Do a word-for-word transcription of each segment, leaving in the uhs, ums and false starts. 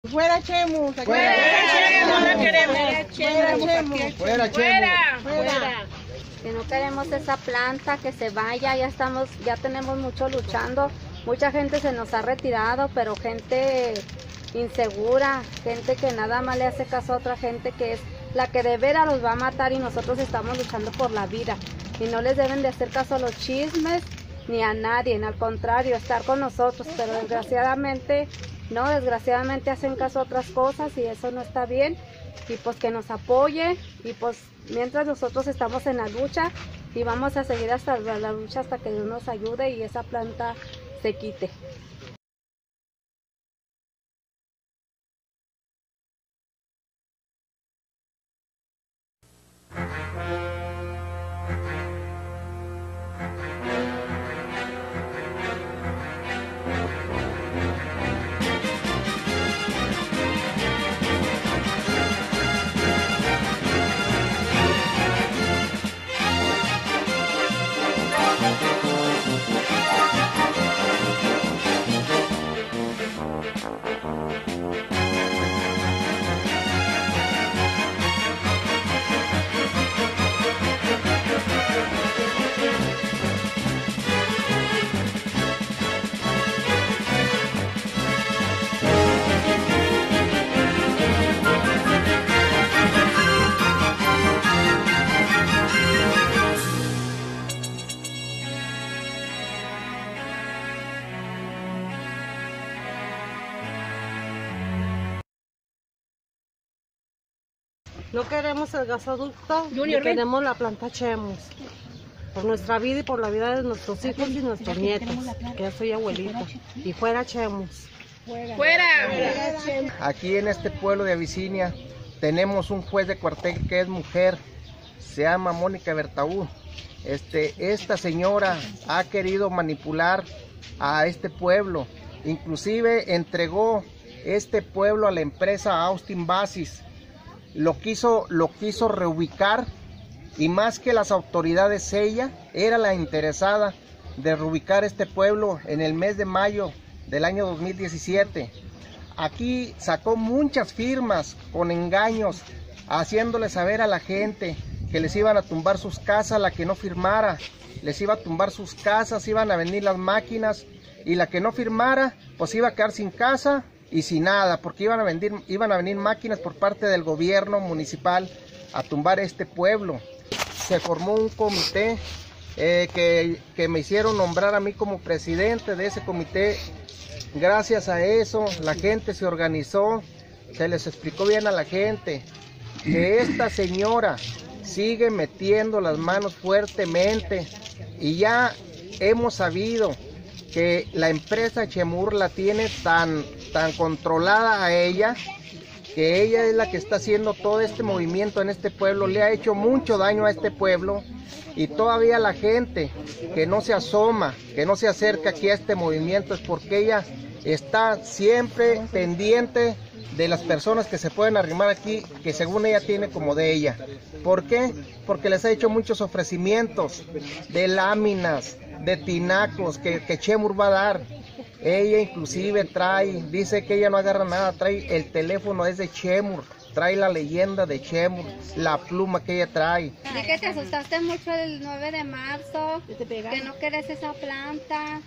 Fuera Chemus. Fuera Chemus. No queremos. Fuera Chemus. Fuera Chemus. Fuera. Que no queremos esa planta, que se vaya, ya estamos, ya tenemos mucho luchando. Mucha gente se nos ha retirado, pero gente insegura, gente que nada más le hace caso a otra gente que es la que de veras los va a matar, y nosotros estamos luchando por la vida. Y no les deben de hacer caso a los chismes ni a nadie, al contrario, estar con nosotros, pero desgraciadamente, no, desgraciadamente hacen caso a otras cosas y eso no está bien. Y pues que nos apoye, y pues mientras nosotros estamos en la lucha y vamos a seguir hasta la lucha hasta que Dios nos ayude y esa planta se quite. No queremos el gasoducto, ni queremos la planta Chemus. Por nuestra vida y por la vida de nuestros hijos y nuestros nietos, que ya soy abuelita. Y fuera Chemus. Fuera. Fuera. Aquí en este pueblo de Abisinia tenemos un juez de cuartel que es mujer, se llama Mónica Bertaú. Este, esta señora ha querido manipular a este pueblo, inclusive entregó este pueblo a la empresa Austin Basis. Lo quiso, lo quiso reubicar, y más que las autoridades, ella era la interesada de reubicar este pueblo en el mes de mayo del año dos mil diecisiete. Aquí sacó muchas firmas con engaños, haciéndole saber a la gente que les iban a tumbar sus casas, la que no firmara, les iba a tumbar sus casas, iban a venir las máquinas, y la que no firmara, pues iba a quedar sin casa y sin nada, porque iban a venir, iban a venir máquinas por parte del gobierno municipal a tumbar este pueblo. Se formó un comité eh, que, que me hicieron nombrar a mí como presidente de ese comité. Gracias a eso la gente se organizó, se les explicó bien a la gente que esta señora sigue metiendo las manos fuertemente, y ya hemos sabido que la empresa Chemur la tiene tan, tan controlada a ella, que ella es la que está haciendo todo este movimiento en este pueblo, le ha hecho mucho daño a este pueblo, y todavía la gente que no se asoma, que no se acerca aquí a este movimiento, es porque ella está siempre pendiente de las personas que se pueden arrimar aquí, que según ella tiene como de ella. ¿Por qué? Porque les ha hecho muchos ofrecimientos de láminas, de tinacos que, que Chemur va a dar. Ella inclusive trae, dice que ella no agarra nada, trae el teléfono, es de Chemur, trae la leyenda de Chemur, la pluma que ella trae. Di que te asustaste mucho el nueve de marzo, que no querés esa planta.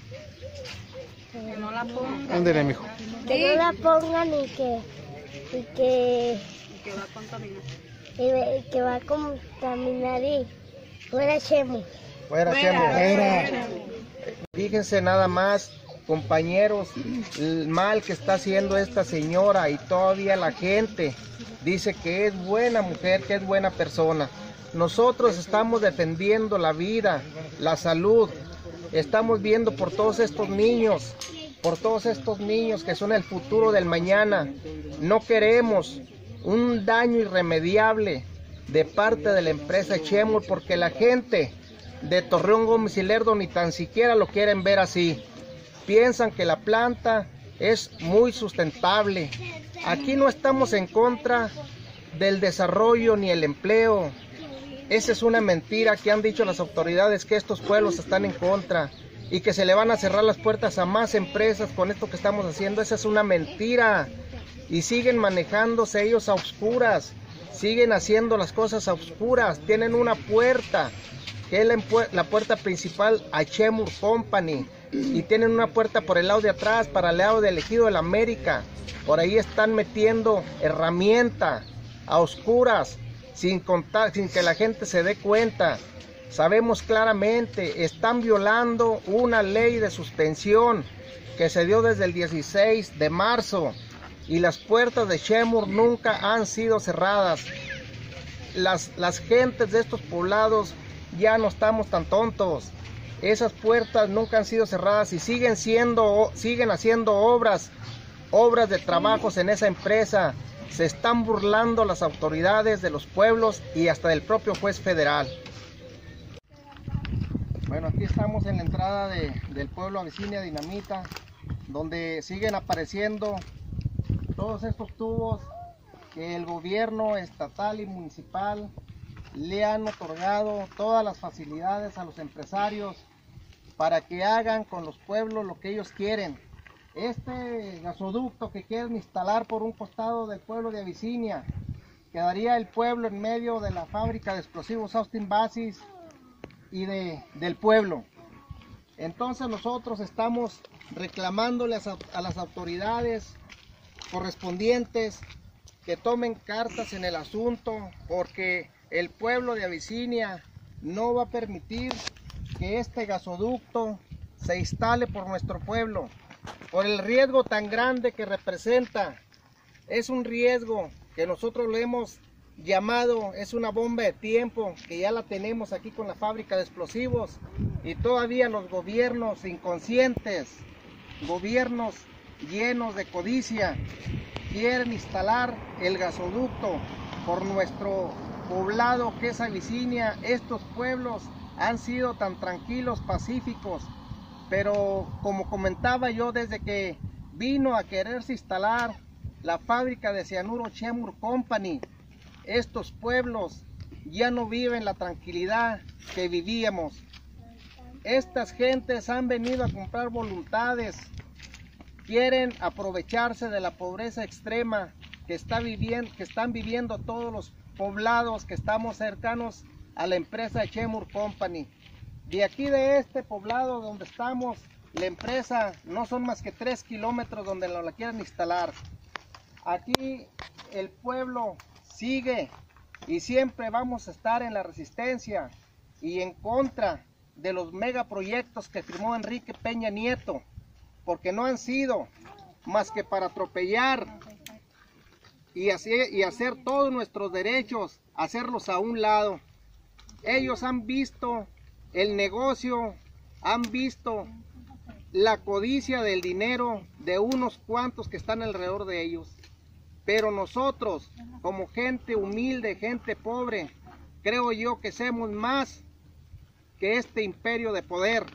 Que no la pongan. Ándale, mijo. Que no la pongan y que, y que, Y que va a contaminar. y que va a contaminar y fuera Chemur. Fuera, Chemur. Fuera. Fíjense nada más, compañeros, el mal que está haciendo esta señora, y todavía la gente dice que es buena mujer, que es buena persona. Nosotros estamos defendiendo la vida, la salud, estamos viendo por todos estos niños, por todos estos niños que son el futuro del mañana. No queremos un daño irremediable de parte de la empresa Chemur, porque la gente de Torreón, Gómez y Lerdo ni tan siquiera lo quieren ver así. Piensan que la planta es muy sustentable. Aquí no estamos en contra del desarrollo ni el empleo. Esa es una mentira que han dicho las autoridades, que estos pueblos están en contra y que se le van a cerrar las puertas a más empresas con esto que estamos haciendo. Esa es una mentira. y siguen manejándose ellos a oscuras, siguen haciendo las cosas a oscuras. Tienen una puerta, que es la, la puerta principal a Chemur Company, y tienen una puerta por el lado de atrás para el lado del Ejido de la América. Por ahí están metiendo herramienta a oscuras, sin contar, sin que la gente se dé cuenta. Sabemos claramente, están violando una ley de suspensión que se dio desde el dieciséis de marzo, y las puertas de Chemur nunca han sido cerradas. Las, las gentes de estos poblados ya no estamos tan tontos. Esas puertas nunca han sido cerradas y siguen siendo, siguen haciendo obras, obras de trabajos en esa empresa. Se están burlando las autoridades de los pueblos y hasta del propio juez federal. Bueno, aquí estamos en la entrada de, del pueblo Abisinia Dinamita, donde siguen apareciendo todos estos tubos que el gobierno estatal y municipal le han otorgado todas las facilidades a los empresarios para que hagan con los pueblos lo que ellos quieren. Este gasoducto que quieren instalar por un costado del pueblo de Abisinia, quedaría el pueblo en medio de la fábrica de explosivos Austin Basis y de, del pueblo. Entonces nosotros estamos reclamándoles a, a las autoridades correspondientes que tomen cartas en el asunto, porque el pueblo de Abisinia no va a permitir que este gasoducto se instale por nuestro pueblo, por el riesgo tan grande que representa. Es un riesgo que nosotros le hemos llamado, es una bomba de tiempo, que ya la tenemos aquí con la fábrica de explosivos, y todavía los gobiernos inconscientes, gobiernos llenos de codicia, quieren instalar el gasoducto por nuestro poblado que es Abisinia. Estos pueblos han sido tan tranquilos, pacíficos, pero como comentaba yo, desde que vino a quererse instalar la fábrica de cianuro Chemur Company, estos pueblos ya no viven la tranquilidad que vivíamos. Estas gentes han venido a comprar voluntades, quieren aprovecharse de la pobreza extrema que, está viviendo, que están viviendo todos los poblados que estamos cercanos a la empresa Chemur Company. De aquí de este poblado donde estamos, la empresa no son más que tres kilómetros donde la quieren instalar. Aquí el pueblo sigue y siempre vamos a estar en la resistencia y en contra de los megaproyectos que firmó Enrique Peña Nieto, porque no han sido más que para atropellar y hacer, y hacer todos nuestros derechos, hacerlos a un lado. Ellos han visto el negocio, han visto la codicia del dinero de unos cuantos que están alrededor de ellos. Pero nosotros, como gente humilde, gente pobre, creo yo que somos más que este imperio de poder.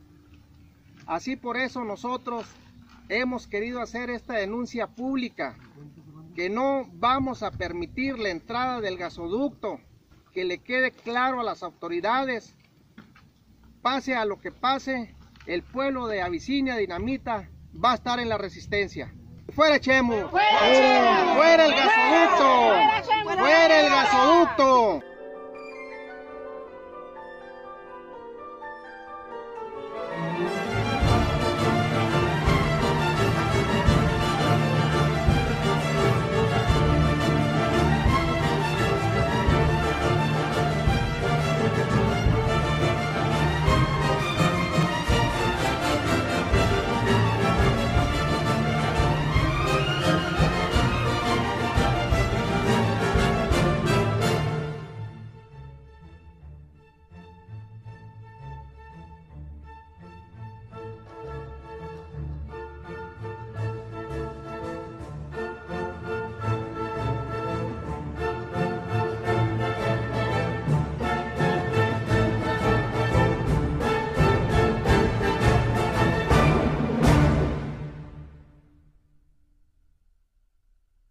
Así por eso nosotros hemos querido hacer esta denuncia pública, que no vamos a permitir la entrada del gasoducto, que le quede claro a las autoridades. Pase a lo que pase, el pueblo de Abisinia Dinamita va a estar en la resistencia. ¡Fuera Chemur! ¡Fuera, ¡Fuera el gasoducto! ¡Fuera el gasoducto!